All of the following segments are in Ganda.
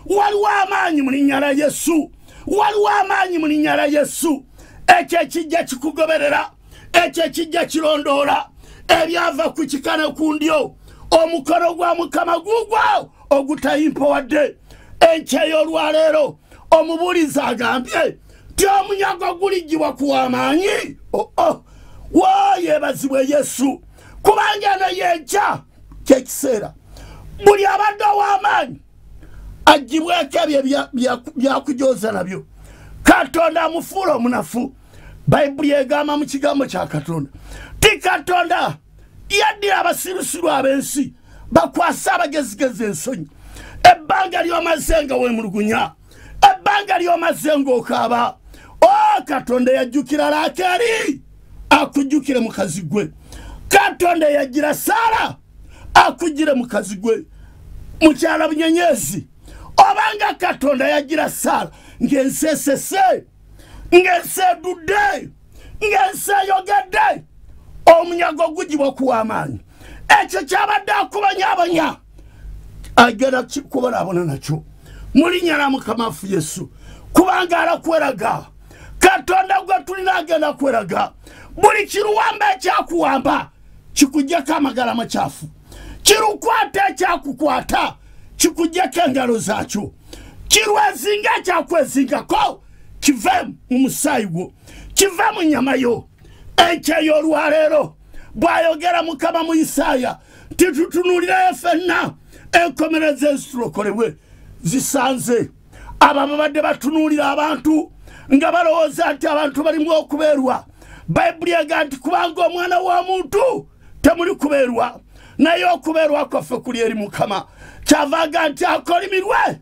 waliwo amaanyi mu linnya lya Yesu waliwo amaanyi mu linnya lya Yesu ekyo ekijja kikugoberera ekyo ekijja kirondoola ebyava ku kikana ku ndyo omukono gwa Mukama gugwo ogutayimpa wadde enkya y'olwaleero omubuulizi agambye ti omunyago guligibwa ku w'amaanyi yeebazibwe Yesu kubanga eno y'enkya ky'ekiseera buli abadde ow'amaanyi agibweko ebyo byakujooza nabyo Katonda amufuula omunafu Bayibuli egamba mu kigambo kya Katonda ti Katonda yaddira abasirusiru ab'ensi bakwasa abagezigezi ensonyi ebbanga ly'omaze nga weemulugunya ebbanga ly'omaze ng'okaaba Katonda yajjukira Laakeeri akujjukire mukazi gwe Katonda yagira Saara akujjire mukazi gwe mukyala bunyenyezi obanga Katonda yagira Saara ng'ensi esese ng'ensi edudde ng'ensi eyogedde omunyago gugibwa ku w'amaanyi ekyo kyabadde akubanyabanya agenda kubonaabona nakyo mu linnya lya Mukama waffe Yesu kubanga arakweraga Katonda gwe tulina agenda kweraga buli kiruwamba ekyakuwamba kikujjako amagala makyafu kirukwata ekyakukwata kikujjako engalo zaakyo kirwezinga ekyakwezingako kive mu musaayi gwo kive mu nnyama yo enkya y'olwaleero bw'ayogera Mukama mu Isaaya titutunuulirayo ffenna enkomerero ezitulokolebwe zisanze abo babadde batunuulira abantu nga balowooza nti abantu balimu okubeerwa Bayibuli egamba nti kubanga omwana w'omuntu temuli kubeerwa naye okubeerwa kwaffe kuli eri Mukama kyava aga nti akolimirwe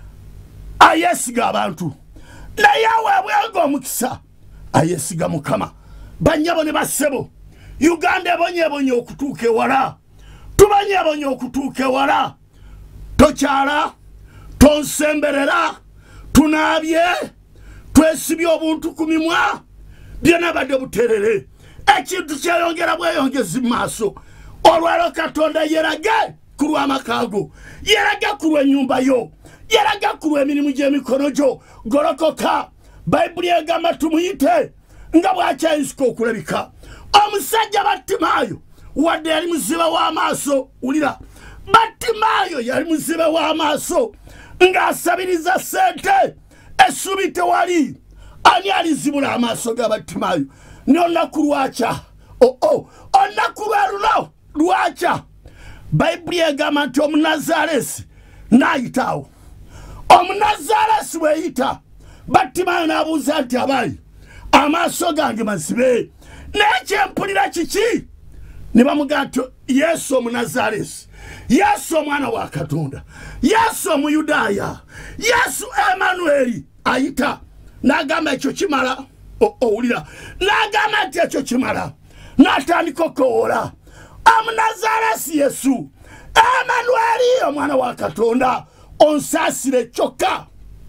ayesiga abantu naye aweebwenga omukisa ayesiga Mukama bannyabo ne bassebo Uganda ebonyeebonye okutuuka ewala tubonyeebonye okutuuka ewala tokyala tonsemberera tunaabye twesibye obuntu ku mimwa byonna badde buterere ekintu kyeyongera bweyongezi mu maaso olwaleero Katonda yerage ku lw'amaka go yerage ku lw'ennyumba yo yerage ku lw'emirimu gy'emikono gyo golokoka Bayibuli egamba tumuyite nga bwakyayisika okulabika omusajja Battimaayo wadde yali muzibe w'amaaso wulira Battimaayo yali muzibe w'amaaso ng'asabiriza ssente essuubi tewali ani alizibula amaaso ga Battimaayo n'olunaku lwakya olunaku lwe luno lwakya Bayibuli egamba nti Omunazaalesi n'ayitaawo Omunazaalesi bw'eyita Battimaayo n'abuuza nti abayi amaaso gange mazibe naye kyempulira kiki ne bamugamba nti Yesu Omunazaalesi Yesu omwana wa Katonda Yesu Omuyudaaya Yesu Emmanuel ayita n'agamba ekyo kimala owulira n'agamba nti ekyo kimala n'atandika okowoola Omunazaalesi Yesu Emmanuel omwana wa Katonda onsaasire kyokka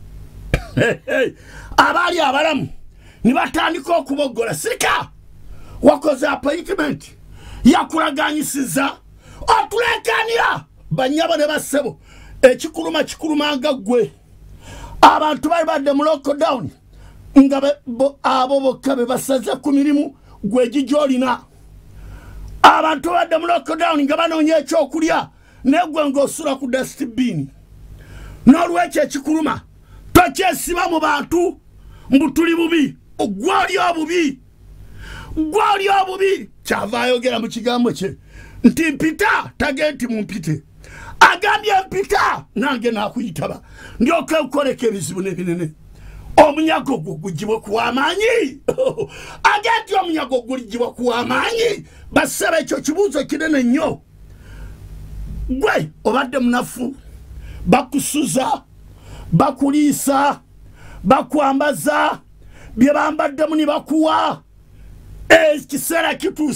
abaali abalamu ne batandika okuboggola sirika wakoze appointment yakulaganyisiza otulekanira bannyabo ne bassebo ekikulumanga ggwe abantu bali badde mu lockdown nga abo bokka be basaze ku mirimu gwe gigyolina abantu badde mu lockdown nga banoonya ekyokulya negwe ng'osula ku dustbin n'olwekyo ekikuluma tokyesiba mu bantu mbu tuli bubi gw'oli obubi kyava ayogera mu kigambo kye nti mpita tage nti mumpite agambye mpita nange nakuyitaba ndyoke nkoleka ebizibu n'ebinene omunyago gwo gugibwe ku w'amaanyi agenti omunyago guligibwa ku w'amaanyi bassaba ekyo kibuuzo kinene nnyo gwe obadde munafu bakusuza bakuliisa bakwambaza bye bambaddemu ne bakuwa ekiseera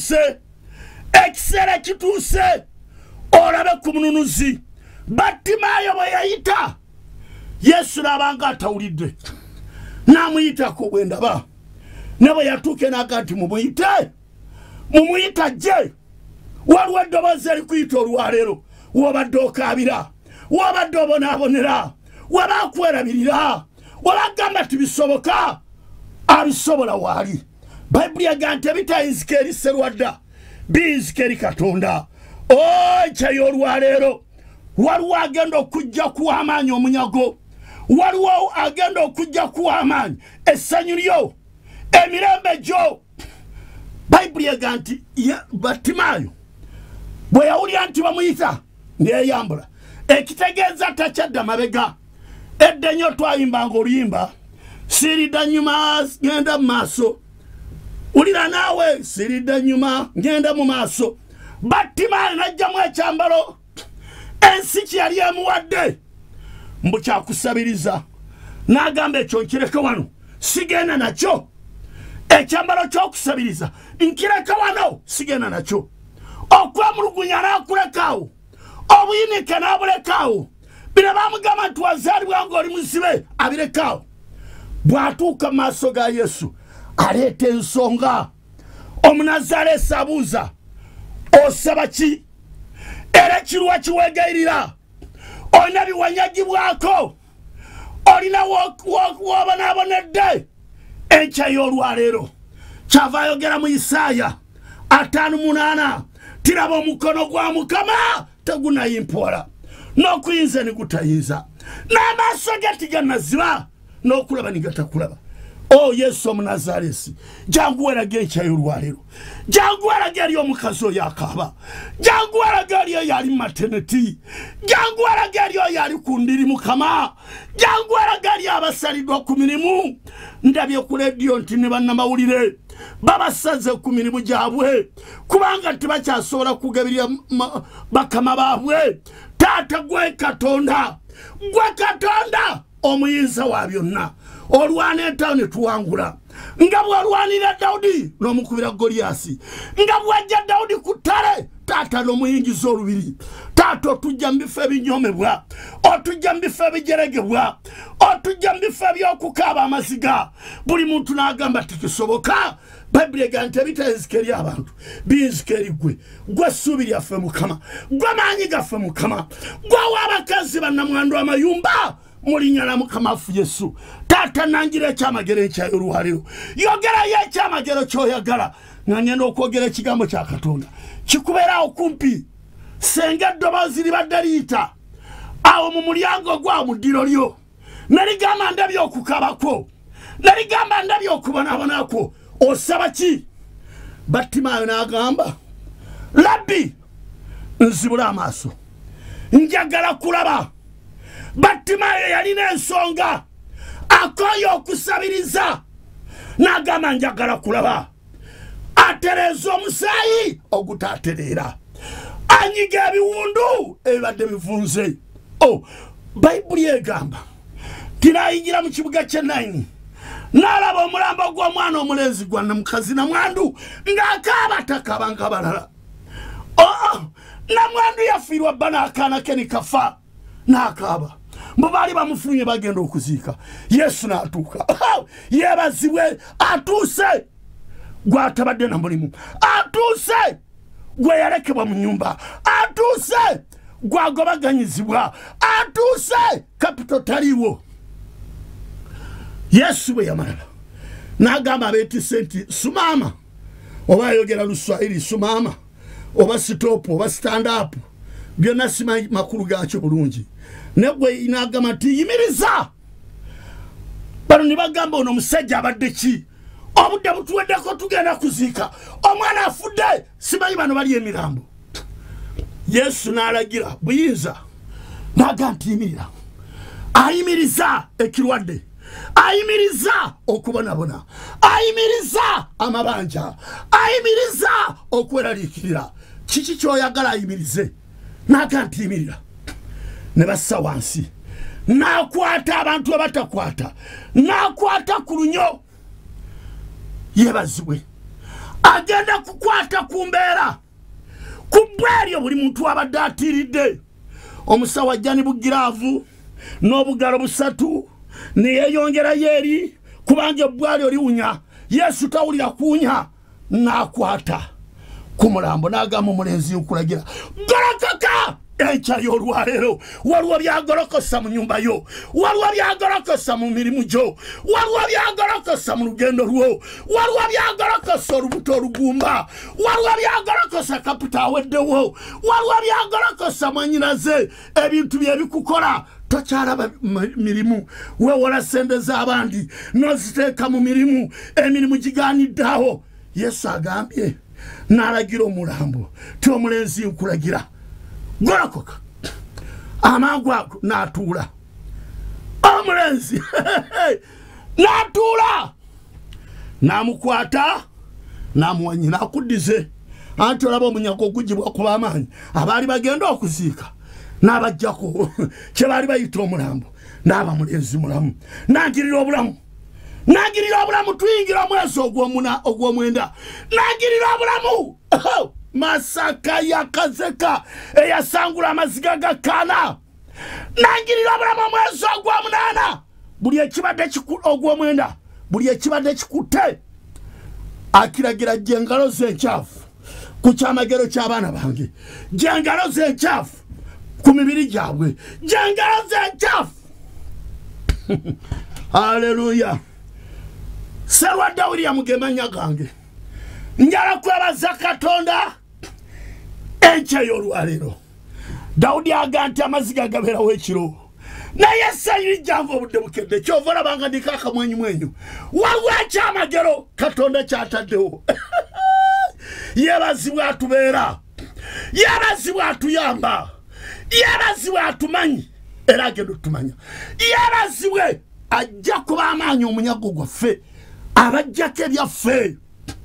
kituuse olabe ku mununuzi Battimaayo bwe yayita Yesu n'abanga atawulidde n'amuyitako bwe ndaba ne bwe yatuuke n'aga nti mumuyita gye waliwo eddoboozi erikuyita olwaleero w'obadde okaabira w'obadde obonaabonera wabakwerabirira wabagamba tibisoboka abisobola wali Bible yagante bitayinzika eri Sserwadda binzika eri Katonda kyayo olwaleero waliwo agenda okujja kuwa amaanyi omunyago waliwo agenda okujja kuwa amaanyi essanyu lyo emirembe gyo Bible yaganti Battimaayo bwe yawulira nti bamuyita neyeyambula ekitegeeza takyadda mabega edda nnyo twayimbanga oluyimba siridda nnyuma ngenda mu maaso ulira naawe siridda nnyuma ngenda mu maaso Battimaayo n'ajjamu ekyambalo ensi kyeyali emuwadde mbu kyakusabiriza n'agamba ekyo nkireke wano sigenda nakyo ekyambalo ky'okusabiriza nkireke wano sigenda nakyo okwemulugunya n'akulekaawo obuyinike n'abulekaawo bino bamugamba nti wazaalibwa ng'oli muzibe abirekaawo bw'atuuka mu maaso ga Yesu aleeta ensonga Omunazaaleesi abuuza osaba ki era kiruwa kiweegayirira olina biwanyagibwako olina wobonaabonedde enkya y'olwaleero kyava ayogera mu Isaaya 5:8 tiraba omukono gwa Mukama tegunayimpola n'okuyinza ne gutayinza n'amaaso ge tiganaziba n'okulaba ne gatakulaba Yesu Omunazaaleesi jangu werage enkya y'olwaleero jangu werage eri omukazi oyo akaaba jangu werage eri oyo ali mu maternity jangu werage eri oyo ali ku ndiri Mukama jangu werage eri abasaliddwa ku mirimu ndabye ku leediyo nti ne bannamawulire babasaze ku mirimu gyabwe kubanga tebakyasobola kugabirira bakama baabwe taata gwe Katonda omuyinza wa byonna olwana entawo ne tuwangula nga bw'olwanira Dawudi n'omukubira Goliasi nga bw'ajja Dawudi ku ttale taata n'omuyingiza olubiri taata otujja mu bifo ebinyomebwa otujja mu bifo ebijeregebwa otujja mu bifo ebyokukaaba amaziga buli muntu n'agamba tikisoboka Bible egante bitayinzika eri abantu binzika eri gwe essuubi lyaffe Mukama gwe maanyi gaffe Mukama gwe w'abakazi bannamwandu amayumba mulinyala Mukama waffe Yesu taata nangira ekyamagero enkya y'olwaleero yogerayo ekyamagero ky'oyagala nga ngenda okwogera ekigambo kya Katonda kikubeerawo kumpi senga eddoboozi libadde liyita awo mu mulyango gwa mu ddiro lyo naligamba ndabye okukabako naligamba ndabye okubonaabonako osaba ki Battimaayo n'agamba Labbi nzibula amaaso njagala kulaba Battimaayo yalina ensonga akooye okusabiriza n'agamba njagala kulaba atereeza omusaayi ogutaatereera anyiga ebiwundu ebibadde bivunze Bayibuli egamba tinayingira mu kibuga ky'e-9 n'alaba omulambo gw'omwana omulenzi gwa namukazi namwandu ng'akaaba takaaba nk'abalala namwandu yafiirwa bba n'akaana ke ne kafa n'akaaba mbu baali bamufulumye bagenda okuziika Yesu n'atuuka yeebazibwe atuuse gwatabadde na mulimu atuuse gwe yalekebwa mu nnyumba atuuse gwagobaganyizibwa atuuse kapito taliiwo Yesu bwe yamalaba n'agamba abeetisse nti sumaama oba ayogera Luswahili sumaama oba sitoopu oba stand up byonna simanyi makulu gaakyo bulungi negwe n'agamba nti yimiriza bano ne bagamba ono omusajja abadde ki obudde butuweddeko tugenda kuziika omwana afudde simanyi bano bali emirambo Yesu n'alagira buyinza n'agamba nti yimirira ayimiriza ekirwadde ayimiriza okubonabona ayimiriza amabanja ayimiriza okweraliikirira kiki kyoyagala ayimirize n'agamba nti yimirira ne bassa wansi n'akwata abantu abatakwata n'akwata ku lunyo yeebazibwe agenda kukwata ku mbeera ku bweryo buli muntu abadde atiiridde omusawo ajja ne bugiraavu n'obugalo busatu ne yeeyongerayo eri kubanga ebbwalyo liwunya Yesu tawulira kuwunya n'akwata ku mulambo n'agamba omulenzi nkulagira golokaka encha y'olwaleero waliwo byagolokosa mu nyumba yo, waliwo byagolokosa mu mirimu gyo, waliwo byagolokosa mu lugendo lwo, waliwo byagolokosa olubuto olugumba, waliwo byagolokosa kaputa aweddewo, waliwo byagolokosa mwannyinaze ebintu bye bikukola tokyalaba mirimu weewola sente z'abandi n'oziteeka mu mirimu emirimu gigaaniddeawo. Yesu agambye n'alagira omulambo ti omulenzi nkulagira golokoka, amangu ago n'atuula omulenzi n'atuula n'amukwata n'amuwanyi n'akuddize. Anti olaba omunyago ogugibwa kuba amaanyi abaali bagenda okuziika n'abajjako kye baali bayita omulambo n'aba mulenzi mulamu n'agirira obulamu, n'agirira obulamu. Tuyingira omwezi ogw'omwenda n'agirira obulamu. Masaka yakazeka eyasangula amaziga gakkaana n'agirira obulamu omwezi ogw'omunaana. Buli ekibadde ogw'omwenda buli ekibadde kikutte akiragira jengalo z'enkyafu ku kyamagero ky'abaana bange, jengalo z'enkyafu ku mibiri gyabwe, jengalo z'enkyafu. Haleluya. Sserwadda William gemanya gange njala kwebaza Katonda encha y'olwaleero. Dawudi aga nti amaziga gabeerawo ekiro naye essayiri jangu obudde bukedde kyova olabanga ndiko akamwenyumwenyu. Waliwo ekyamagero Katonda kyataddewo. Yeebazibwe atubeera, yeebazibwe atuyamba, yeebazibwe atumanyi era agenda otumanya, yeebazibwe ajja kuba amaanyi omunyago gwaffe, abajjako ebyaffe,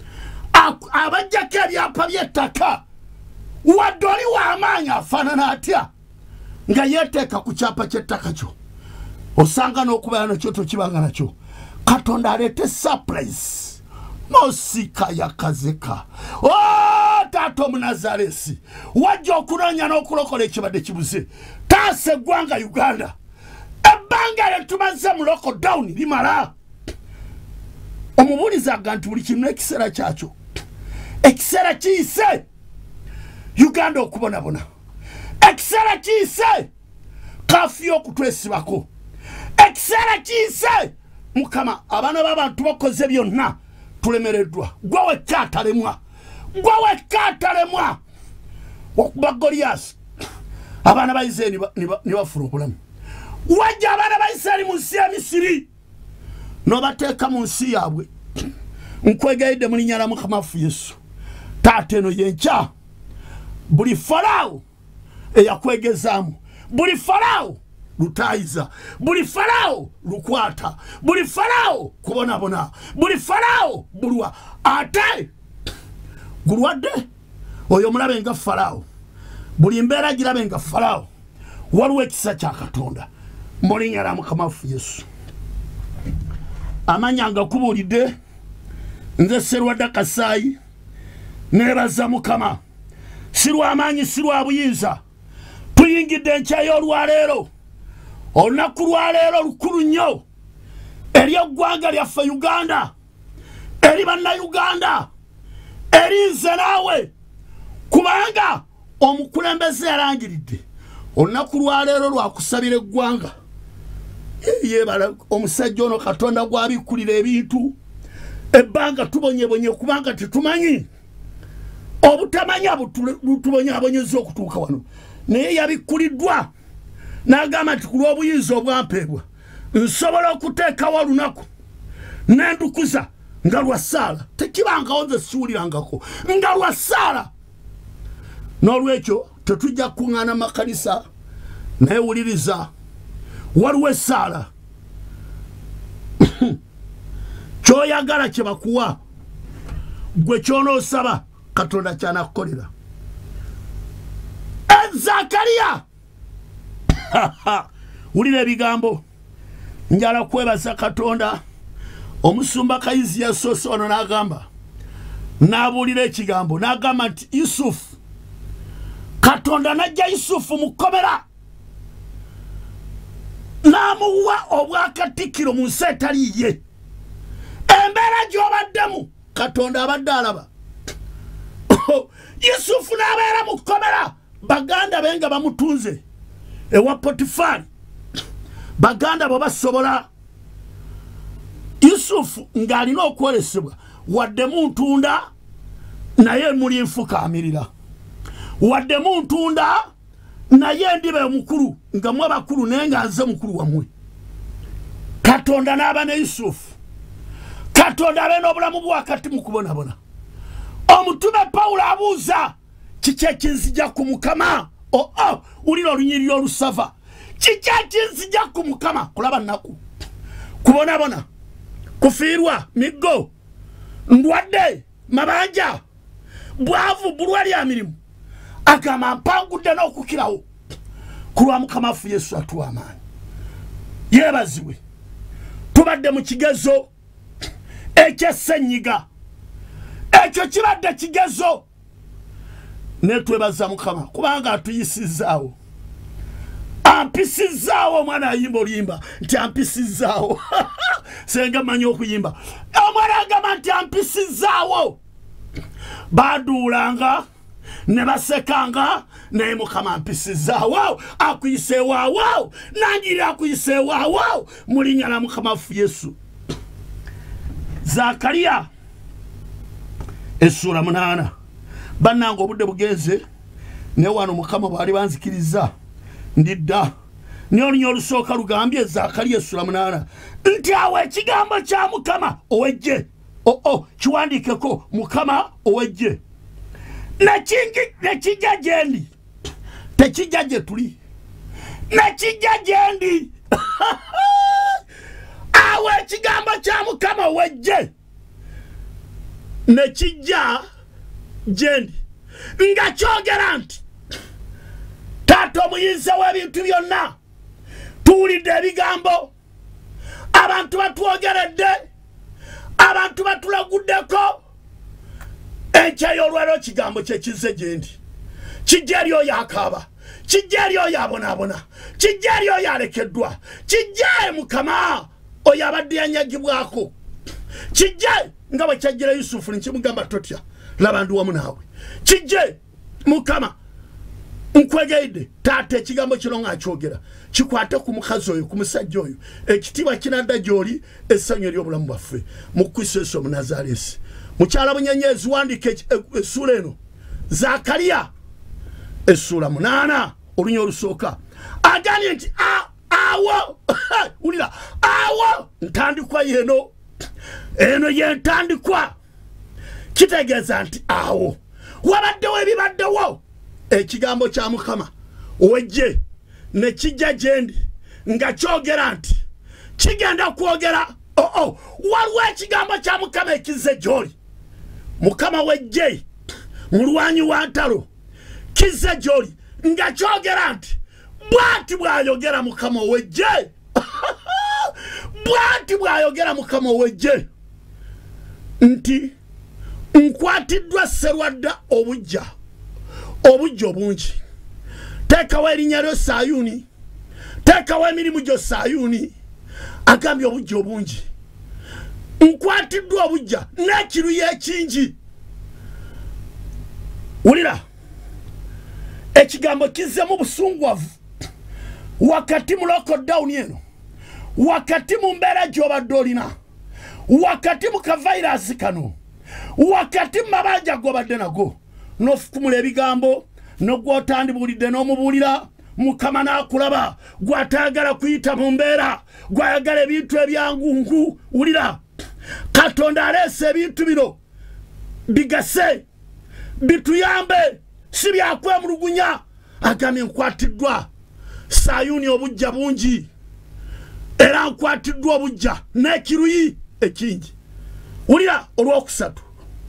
abajjako ebyapa by'ettaka. Wadde oli w'amaanyi afaanana atya nga yeeteeka ku kyapa ky'ettaka kyo, osanga n'okubeera nakyo tokibanga nakyo. Katonda aleete surprise. Mosika yakazeka. Taata Omunazaalesi wajja okunoonya n'okulokola ekibadde kibuze. Taasa eggwanga Uganda ebbanga lye tumaze mu lockdown limala. Omubuulizaga nti buli kimu ekiseera kyakyo, ekiseera kiyise Uganda okubonabona, ekiseera kiyise kafiyu okutwesibako, ekiseera kiyise Mukama abaana b'abantu bakoze byonna tulemereddwa. Gwe wekka atalemwa, gwe wekka atalemwa okuba Goliath. Abaana ba Isirayiri ne bafuna obulamu. Wajja abaana ba Isirayiri mu nsi ya Misiri n'obateeka mu nsi yaabwe. Nkwegayidde mu linnya lya Mukama waffe Yesu. Taata eno yenkya buli Falaawo eyakwegezaamu, buli Falaawo lutaayiza, buli Falaawo lukwata, buli Falaawo kubonabona, buli Falaawo bulwa. Ate gulwadde oyo omulabe nga Falaawo, buli mbeera girabe nga Falaawo. Waliwo ekisa kya Katonda mu linnya lya Mukama waffe Yesu. Amanya nga kubuulidde nze Sserwadda Kasaayi neebaza Mukama. Si lw'amaanyi si lwa buyinza tuyingidde enkya y'olwaleero, olunaku lwaleero lukulu nnyo eri eggwanga lyaffe Uganda, eri bannayuganda, eri nze naawe, kubanga omukulembeze yalangiridde olunaku lwaleero lwakusabira eggwanga. Yeebala omusajja ono Katonda gw'abikkulira ebintu ebbanga tubonyebonye kubanga tetumanyi obutamanya butubonyabonyeza okutuuka wano, naye yabikkuliddwa n'agamba nti ku lw'obuyinza obwampeebwa nsobola okuteekawo olunaku n'endukuza nga lwa Saala. Tekibangawo nze siwulirangako nga lwa Saala. N'olwekyo tetujja kuŋŋaana makanisa, naye wuliriza waliwo Esaala. Kyoyagala kye bakuwa gwe ky'onoosaba Katonda ky'anakukolera. Zakariya wulira ebigambo njala kwebaza Katonda. Omusumba Kayizi yasoose ono n'agamba, n'abuulira ekigambo n'agamba nti Yusufu, Katonda n'ajja Yusufu mu kkomera n'amuwa obwakatikkiro mu nsi etali ye. Embeera gy'obaddemu Katonda abadde alaba. Yusufu n'abeera mu kkomera, baganda benga bamutunze ewa Potifari baganda baba sobola Yusufu ngalina okwolesebwa wadde muntunda naye muli nfuka amirira wadde muntunda naye ndibe mukuru nga mwe bakuru nenga nze mukuru wamwe Katonda n'aba ne Yusufu Katonda abe n'obulamu bwakati mu kubonabona omutume Pawulo abuuza kiki ekinzija ku Mukama ulira olunyiriri olusava kiki ekinzija ku Mukama kulaba nnaku kubonabona kufiirwa miggo ndwadde mabanja bwavu bulwali amirimu agamba mpangudde n'okukirawo kulwa Mukama waffe Yesu atuwa amaanyi yeebazibwe tubadde mu kigezo eky'essenyiga ekyo kibadde kigezo netwebaza Mukama kubanga atuyisizaawo ampisizaawo omwana ayimba olimba nti ampisizaawo senga manyi okuyimba omwana agamba nti ampisizaawo baduulanga ne basekanga naye Mukama ampisizaawo akuyiseewaawo nanjiri akuyiseewaawo mu linnya la Mukama waffe Yesu Zakariya essula 8 bannanga obudde bugenze ne wano Mukama bwali banzikiriza ndidda ne olunya olusooka lugambye Zakariya essula 8 nti awo ekigambo kya Mukama ow'eggye kiwandiikeko Mukama ow'eggye nekijja gyendi tekijja gye tuli nekijja gyendi awo ekigambo kya Mukama ow'eggye nekijja gyendi nga kyogera nti Taata omuyinza w'ebintu byonna tuwulidde ebigambo abantu batwogeredde abantu batulaguddeko enkya y'olwaleero kigambo kye kizze gyendi kijja eri oyo akaaba kijja eri oyo abonaabona kijja eri oyo alekeddwa kijja Mukama oyo abadde yanyagibwako kijja nga bwe kyajjira Yusufu nkimugamba totya laba ndi wamu naawe kijja Mukama nkwegayidde Taata ekigambo kino ng'akyogera kikwate ku mukazi oyo ku musajja oyo ekitiibwa kinadda gy'oli essanyu ery'obulamu bwaffe mu Kristo Yesu Omunazaalesi mukyala Bunyenyezi wandiika essula eno Zakariya essula 8 olunya olusooka agambye nti awo wulira awo ntandikwa yeno eno ye ntandikwa kitegeeza nti awo wabaddewo ebibaddewo ekigambo kya Mukama ow'eggye ne kijja gyendi nga kyogera nti kigenda kwogera waliwo ekigambo kya Mukama ekizze gy'oli Mukama w'eggye mulwanyi wa ntalo kizze gy'oli nga kyogera nti bw'ati bw'ayogera Mukama ow'eggye bw'ati bw'ayogera Mukama ow'eggye nti nkwatiddwa Sserwadda obujja obungi teekawo erinnya lyo Sayuuni teekawo emirimu gyo Sayuuni agambye obujja obungi nkwatiddwa obujja n'ekiruyi ekingi wulira ekigambo kizzemu busungwavu wakati mu lockdown eno wakati mu mbeera gy'obadde olina wakati mu kavayirasi kano wakati mu mabanja g'obadde nago n'ofukumula ebigambo n'ogw'otandibulidde n'omubuulira Mukama n'akulaba gw'ataagala kuyita mu mbeera gw'ayagala ebintu ebyangungu wulira Katonda aleese ebintu bino bigase bituyambe si byakwemulugunya agambye nkwatiddwa Sayuuni obujja bungi era nkwatiddwa obujja n'ekiruyi ekingi wulira olwokusatu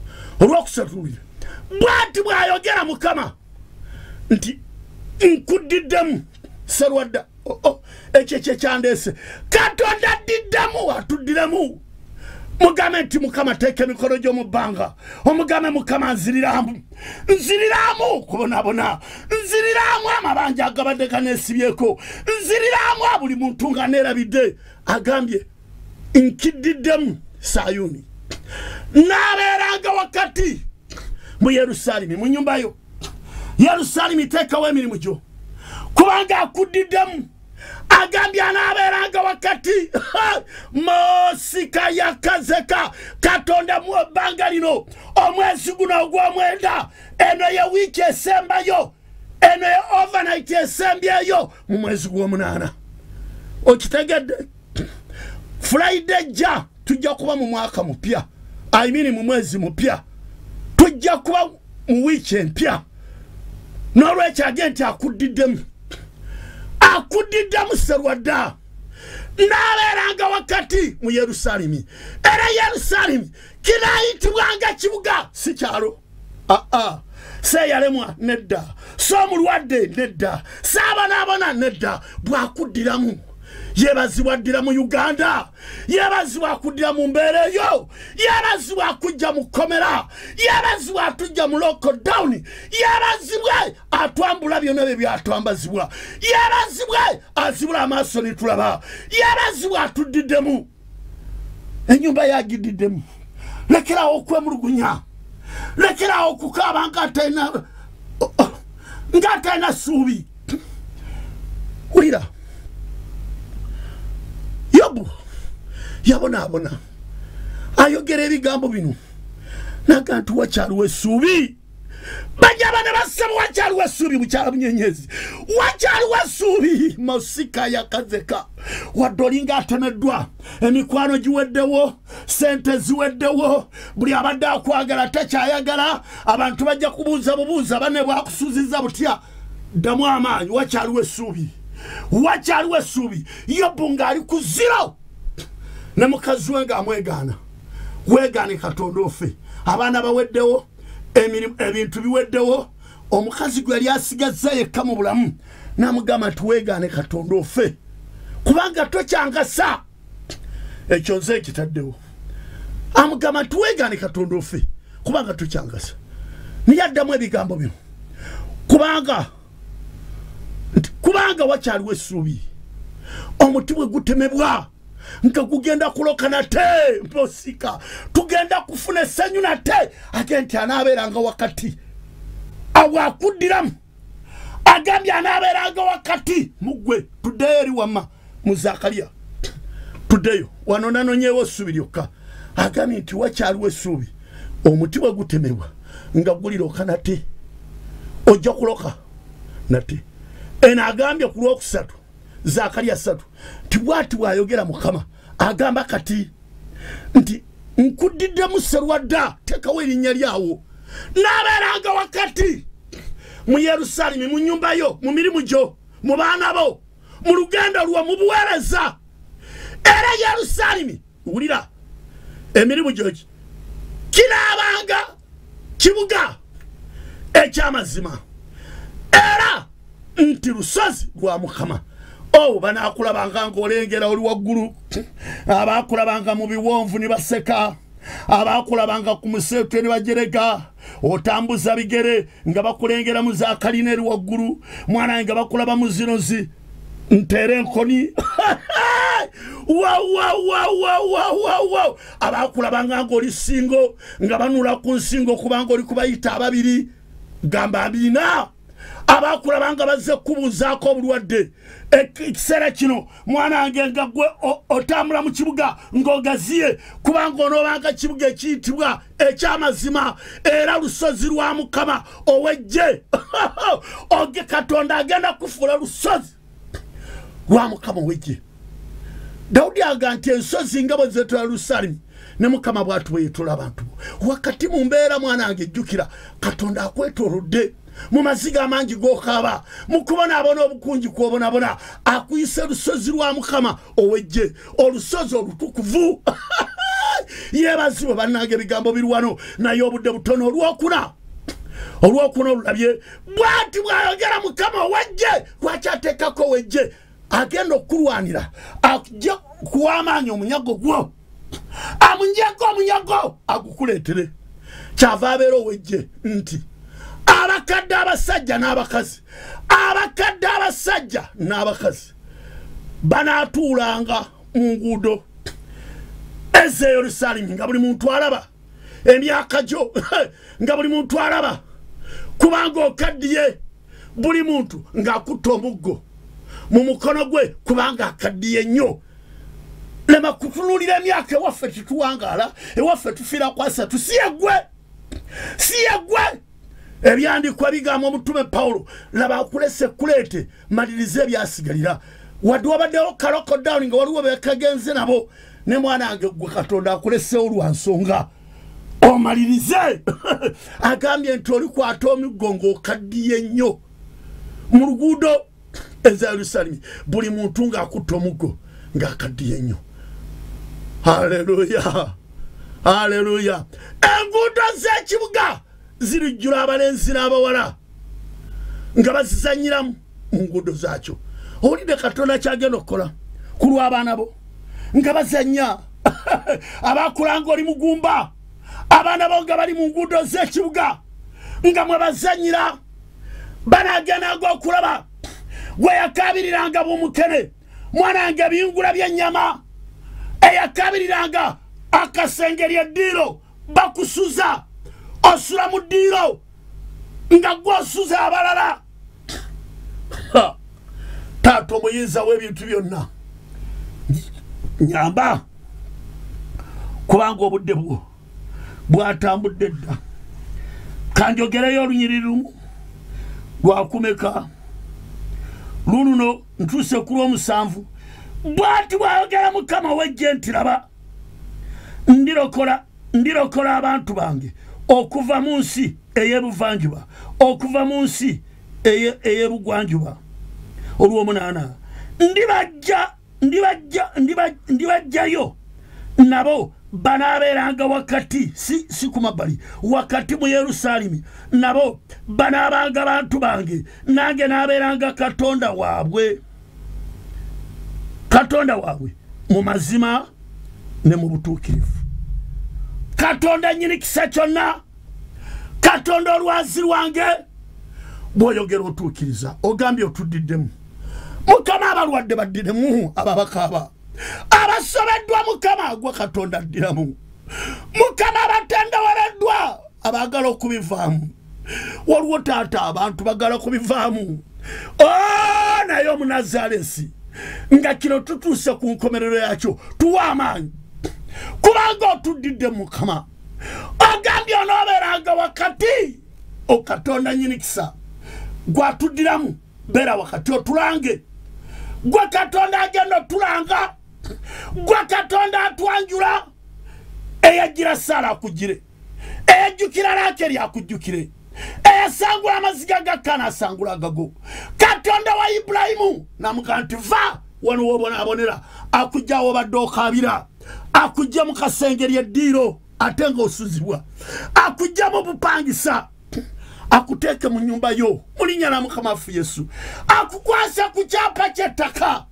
bw'ati bw'ayogera Mukama nti nkuddiddemu Sserwadda ekyo kyandeese Katonda addiddemu atuddiremu mugambe nti Mukama teeka emikono gyo mu bbanga omugambe Mukama nziriramu kubonabona nziriramu amabanja agabadde ganeesibyeko nziriramu buli muntu nga neerabidde agambye nkiddiddemu Sayuuni n'abeeranga wakati mu Yerusaalemi mu nnyumba yo Yerusalemu tekawo emirimu gyo kubanga akudiddemu agambye anaabeeranga wakati Mosika yakazeka Katonda mu ebbanga lino omwezi guno ogw'omwenda eno ye wiiki esembayo eno ye overnight esembyeyo mu mwezi gw'omunaana okitegedde Friday ja tujja kuba mu mwaka mupya mu mwezi mupya tujja kuba mu wiiki empya n'olwekyo agenti akudiddemu Sserwadda n'abeeranga wakati mu Yerusalemu era Yerusalemu kinaayitibwanga kibuga si kyalo seeyalemwa nedda soomulwadde nedda saabanaabona nedda bwakuddiramu yebazibwa addira mu Uganda yebazibwa akuddira mu mbeera eyo yebazibwa akujja mu komera yebazibwa atujja mu lockdown yebazibwe atwambula byonna bye byatwambazibwa yebazibwe azibula amaaso ne tulaba yebazibwa atuddiddemu ennyumba yagididdemu lekerawo okwemulugunya lekerawo okukaaba ng'atalina ssuubi wulira Yobu yabonaabona ayogera ebigambo bino nagantu wakyaliwo essuubi bajaba ne basaba wakyaliwo essuubi mukyala bunyenyezi wakyaliwo essuubi Mosika yakazeka wadde olinga atemeddwa emikwano giweddewo sente ziweddewo buli abadde akwagala takyayagala abantu bajja kubuuza bubuuza banne bwakusuuziza butya ddamu amaanyi wakyaliwo essuubi wakyaliwo essuubi Yobu ng'ali ku zero ne mukazi we ng'amwegaana weegaane Katonda ofe abaana baweddewo ebintu biweddewo omukazi gwe yali asigazza yekka mu bulamu n'amugamba nti weegaane Katonda ofe kubanga tokyangasa ekyo nze ekitaddewo amugamba nti weegaane Katonda ofe kubanga tokyangasa niye addamu ebigambo bino kubanga wakyaliwo essuubi omuti bwe gutemebwa nga gugenda kuloka nate Mosika tugenda kufuna essanyu nate agenti anaabeeranga wakati awaakuddiramu agambye anaabeeranga wakati mugwe tuddeyo eri wamma mu Zakaliya tuddeyo wano nanonyeewo essuubi lyokka agambye nti wakyaliwo essuubi omuti bwe gutemebwa nga guliroka nate ojja kuloka nate ena agambye ku lwokusatu Zakaliya 3 nti bw'ati bw'ayogera Mukama agamba kati nti nkuddiddemu Sserwadda tekawo erinnya lyawo n'abeeranga wakati mu Yerusalemu mu nnyumba yo mu mirimu gyo mu baana bo mu lugendo lwo mu buweereza era Yerusalemu wulira emirimu gyo kinaabanga kibuga eky'amazima era nti lusozi lwa Mukama banaakulabanga ng'olengera oli waggulu abaakulabanga mu biwonvu ne baseka abaakulabanga ku museetwe ne bajerega otambuza bigere nga bakulengera mu Zakaliya eri waggulu mwana nga bakulaba mu zinozi ntere enkoni wow abaakulabanga ng'oli singo nga banula ku nsingo kubanga oli kubayita ababiri gamba abina abakulabanga bazze kubuuzaako obulwadde ekiseera kino mwana wange nga gwe otambula mu kibuga ng'ogaziye kubanga onoobanga kibuga ekiyitibwa eky'amazima era lusozi lwa Mukama ow'eggye oge Katonda agenda kufuula lusozi lwa Mukama ow'eggye Dawudi aga nti ensozi nga bwe zeetola Yerusalemu ne Mukama bw'atu bwe yeetola abantu wakati mu mbeera mwana wange jjukira Katonda akwetoolodde mu maziga amangi g'okaaba mu kubonaabona obukunji kw'obonabona akuyise lusozi lwa Mukama ow'eggye olusozi olutukuvu yeebazibwe bannange ebigambo biri wano naye obudde butono olwokuna olulabye bw'ati bw'ayogera Mukama ow'eggye lwaki ateekako ow'eggye agenda okulwanira ajja kuwamaanyi omunyago gwo amunyago omunyago agukuleetere kyava abeera ow'eggye nti abakadde abasajja n'abakazi banaatuulanga mu nguudo eze Yerusalemu nga buli muntu alaba emyaka gyo nga buli muntu alaba kubanga okaddiye buli muntu ng'akutte omuggo mu mukono gwe kubanga akaddiye nnyo lema kutunulira emyaka ewaffe tituwangaala ewaffe tufiira kwasa tusiyegwe ebyandikwa bigamba omutume Pawulo laba akulese kuleete malirize ebyasigalira wadde wabaddewo kalokodawuni nga waliwo bekagenze nabo ne mwana wange gwe Katonda akulesewo lwa nsonga omalirize agambye nti olikwata omuggo ng'okaddiye nnyo mu luguudo eza Yerusalemu buli muntu ng'akutta omuggo ng'akaddiye nnyo. Haleluya, haleluya. Enguudo z'ekibuga zirijjula abalenzi n'abawala nga bazizanyiramu mu nguudo zaakyo. Owulidde Katonda kyagenda okukola ku lw'abaana bo nga bazanya abakulanga oli mugumba abaana bo nga bali mu nguudo z'ekibuga nga mwe bazanyira banaagendanga okulaba gwe yakabiriranga bw'omukene mwanange biyungula by'ennyama eyakabiriranga akasengeri eddiiro bakusuza osula mu ddiiro nga gw'osuza abalala. Taata omuyinza w'ebintu byonna nyamba kubanga obudde bwo bwatambudde dda kanjogereyo olunyiriri lumu lwakumeka lununo ntuuse ku lw'omusanvu bw'ati bw'ayogera Mukama w'eggye nti laba ndirokola abantu bange okuva mu nsi ey'ebuvanjuba okuva mu nsi ey'ebugwanjuba. Olw'omunaana ndibajjayo nabo banaabeeranga wakati si ku mabbali wakati mu Yerusaalemi nabo banaabanga bantu bange nange naabeeranga Katonda waabwe mu mazima ne mu butuukirivu. Katonda nnyini kisa kyonna, Katonda olwazi lwange bw'oyogera otuukiriza ogambye otuddiddemu. Mukama abalwadde baddiramu ababakaaba abasobeddwa Mukama gwe Katonda addiramu. Mukama abatendewereddwa abaagala okubivaamu. Waliwo taata abantu bagala kubivaamu. Naye Omunazaalesi nga kino tutuuse ku nkomerero yakyo tuwa amaanyi kubanga otuddidde Mukama ogambye onoobeeranga wakati Katonda nnyini kisa gwatuddiramu beera wakati otulange gwe Katonda agenda otulanga gwe Katonda atwanjula eyajjira Saala akujjire eyajjukira Raakeri akujjukire eyasangula amaziga ga Kaana asangula agago. Katonda wa Ibulayimu namugamba nti va wano wobonaabonera akujja wobadde okaabira akujja mu kasengeri eddiiro ate ng'osuzibwa akujja mu bupangisa akuteeke mu nnyumba yo mu linnya lya Mukama waffe Yesu akukwasa ku kyapa ky'ettaka.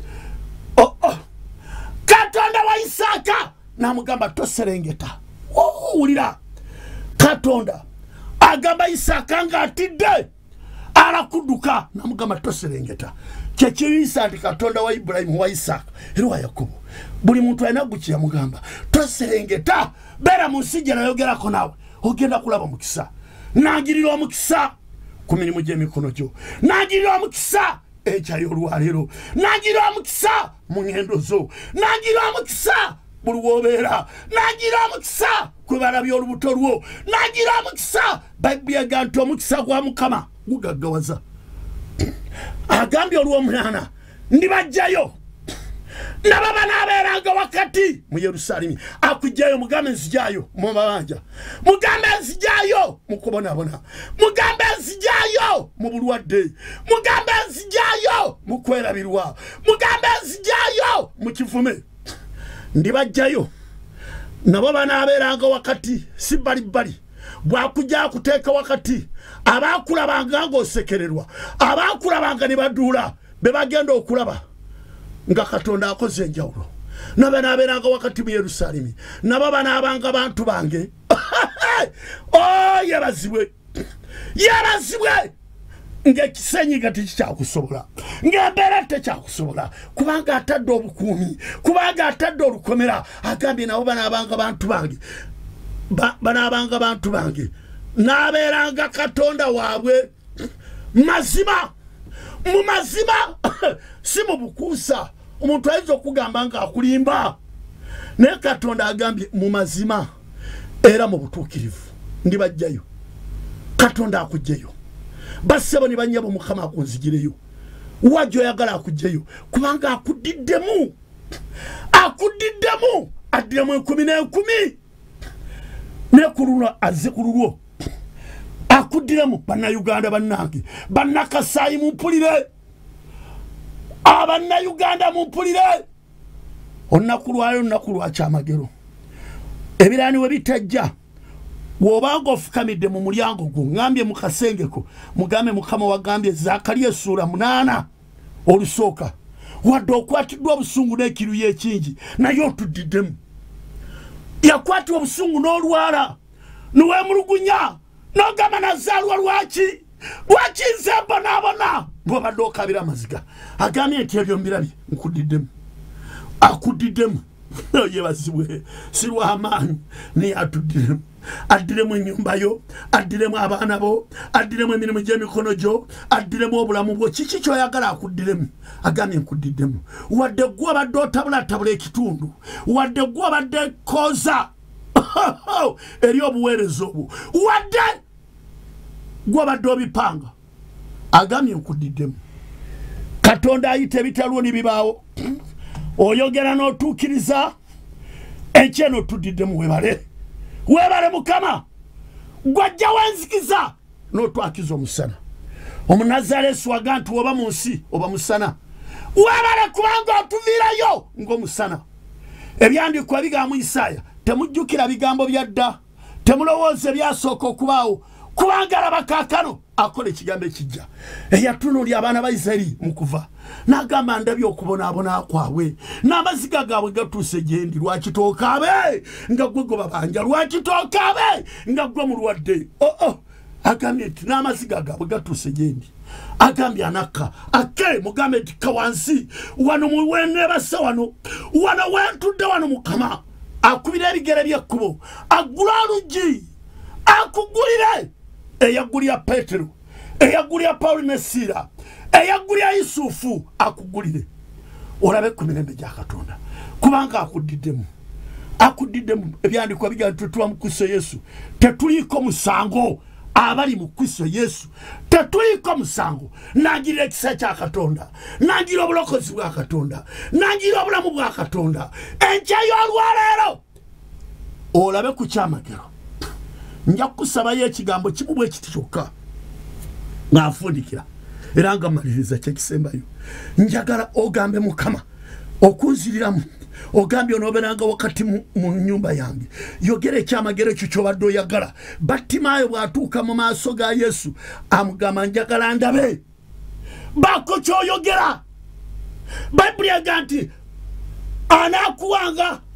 Katonda wa Isaaka n'amugamba toserengeta. Wulira Katonda agamba Isaaka ng'atidde alakudduka n'amugamba toserengeta. Kyekiyisa nti Katonda wa Ibulayimu wa Isaaka era wa Yakobo buli muntu alina gwe yamugamba toserengeta beera mu nsi gye nayogerako naawe ogenda kulaba mukisa. Nagirira omukisa ku mirimu gy'emikono gyo, nagirira omukisa ekyayo olwaleero, nagirira omukisa mu ngendo zo, nagirira omukisa buli w'obeera, nagirira omukisa kwe balabye olubuto lwo, nagirira omukisa. Bayibuli egamba nti omukisa gwa Mukama gugaggawaza. Agambye olw'omunaana ndibajjayo nabo banaabeeranga wakati mu Yerusaalemi. Akujjayo mugambe nzijjayo mu mabanja, mugambe nzijjayo mu kubonaabona, mugambe nzijjayo mu bulwadde, mugambe nzijjayo mu kwerabirwa, mugambe nzijjayo mu kivume. Ndibajjayo nabo banaabeeranga wakati si bbalibbali. Bw'akujja akuteeka wakati abaakulabanga ng'osekererwa, abaakulabanga ne baduula be bagenda okulaba nga Katonda akoze enjawulo. Nabo banaabeeranga wakati mu Yerusaalemi nabo banaabanga bantu bange. Yebazibwe ng'ekisenyi nga tekikyakusobola, ng'embeera tekyakusobola kubanga atadde obukuumi, kubanga atadde olukomera. Agambye nabo banaabanga bantu bange, banaabanga bantu bange naberanga Katonda waabwe mazima mu mazima si mu bukuusa omuntu ayinza okugamba nga akulimba naye Katonda agambye mu mazima era mu butuukirivu ndibajjayo Katonda akujjeyo bassebo ne bannyabo Mukama akunzigireyo wajjo oyagala akujjeyo kubanga akudiddemu addiremu 10 ne kululwa azze kululwo akuddiremu bannayuganda bannange bannakasaayi mumpulire abannayuganda mumpulire olunaku lwa kyamagero ebiraani we bitajja wobanga ofukamidde mu mulyango gwo ngambye mu kasengeko mugambe Mukama wagambye Zakariya essuula 8 olusooka wadde okwatiddwa obusungu n'ekiruyi ekingi naye otudiddemu yakwatibwa obusungu n'olwala niweemulugunya n'ogamba nazaalwa lwaki nze mbonaabona bw'obadde okabira amaziga agambye nti ebyo mbirabye nkudiddemu akudiddemu yebazibwe si lw'amaanyi naye atuddiremu addiremu ennyumba yo addiremu abaana bo addiremu emirimu gy'emikono gyo addiremu obulamu bwo kiki kyoyagala akuddiremu agambye nkudiddemu wadde gwe obadde otabulatabula ekitundu wadde gwe obadde koza eri obuweereza obwo wadde gwe obadde obipanga agambye nkudiddemu Katonda ayita ebitaliwo ne bibaawo oyogera n'otuukiriza ekyeno tudiddemu webale Mukama gwajja wanzikiza n'otwakiza omusana Omunazaalesi waga nti oba mu nsi oba musana webale kubanga otuviirayo ng'omusana ebyandikwa bigamba mu Isaaya temujjukira bigambo bya dda temulowooza ebyasooka okubaawo kubanga alaba kaakano akola ekigambo ekijja eyatunuulya abaana ba Isirayiri mu kuva n'agamba ndabye okubonaabona kwabwe n'amaziga gaabwe gatuuse gye ndi lwakitookabe nga gwe gwe babanja lwakitookabe nga gwe mulwadde agambye nti n'amaziga gaabwe gatuuse gye ndi agambye anakka ake mugambe nti ka wansi wano muwenebase wano wentudde wano Mukama akubira ebigere by'ekkubo aggula oluggi akugulire eyagulya Petero eyagulya Pawulo ne Siira eyagulya Yusufu akugulire olabe ku mirembe gya Katonda kubanga akudiddemu ebyandikwa biga tutuwa mu Kristo Yesu tetuliko musango abali mu Kristo Yesu tetuliko musango nangirira ekisa kya Katonda nangirira obulokozi bwa Katonda nangirira obulamu bwa Katonda enkya y'olwaleero olabe ku kyamagero nja kusabayo ekigambo kimu bwe kiti kyokka ng'afundikira era nga maliriza kyekisembayo njagala ogambe Mukama okunziriramu ogambye onooberanga wakati mu nnyumba yange yogera ekyamagero ekyo kyobadde oyagala Battimaayo bw'atuuka mu maaso ga Yesu amugamba njagala ndabe baako kyoyogera Bayibuli egaa nti anaawanga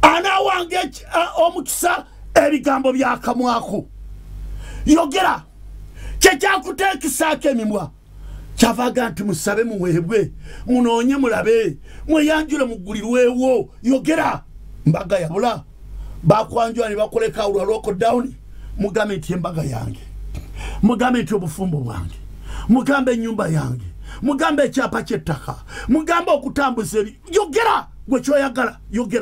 omukisa ebigambo byakamwako yogera kyekyakuteekisaako emimwa kyavaga nti musabe muweebwe munoonye mulabe mweyanjule mugulirwewo yogera mbaga yabula bakwanjula ne bakoleka olwa lockdown mugambe nti embaga yange mugambe nti obufumbo bwange mugambe ennyumba yange mugambe ekyapa ky'ettaka mugambe okutambuza yogera gwe kyoyagala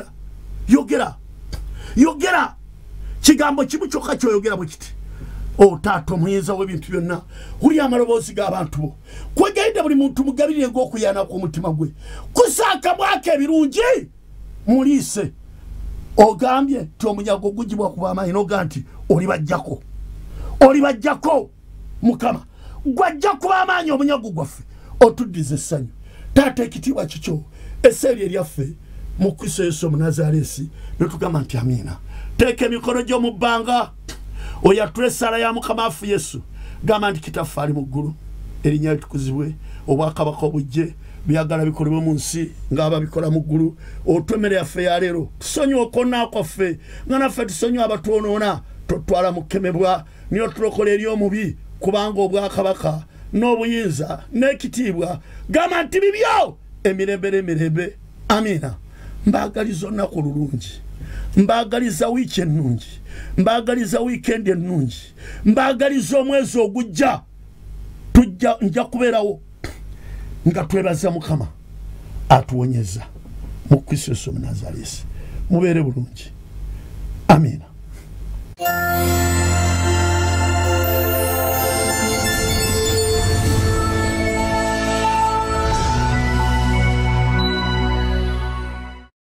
yogera kigambo kimu kyokka kyoyogera bwe kiti Taata omuyinza w'ebintu byonna uli amaloboozi g'abantu bo kwegayidde buli muntu mugabirire ng'okuyaana kw'omutima gwe kusaaka mwaka ebirungi muliise ogambye nti omunyago gugibwa ku b'amaanyi n'oga nti olibajjako Mukama gwajja ku b'amaanyi omunyago gwaffe otuddiza essanyu taata ekitiibwa kikyo esseeri eryaffe mu Kristo Yesu Omunazaalesi ne tugamba nti amiina teeka emikono gyo mu bbanga oyatule essala ya Mukama waffe Yesu gamba nti Kitaffe ali mu ggulu erinnya litukuzibwe obwakabaka obujje byagala bikolebwe mu nsi ng'ababikola mu ggulu otwe emmere yaffe ya leero tusonyiwe okwonoona kwaffe nga naffe tusonyiwe abatwonoona totwala mu kkemebwa niyo tulokola eri omubi kubanga obwakabaka n'obuyinza n'ekitiibwa gamba nti bibyo emirembe n'emirembe amiina mbaagaliza olunaku olulungi mbagaliza wiiki ennungi, mbagaliza weekend ennungi, mbagaliza omwezi ogujja nja kubeerawo nga twebaza Mukama atuwonyeza mu Kristo Yesu Omunazaalesi. Mubeere bulungi. Amina.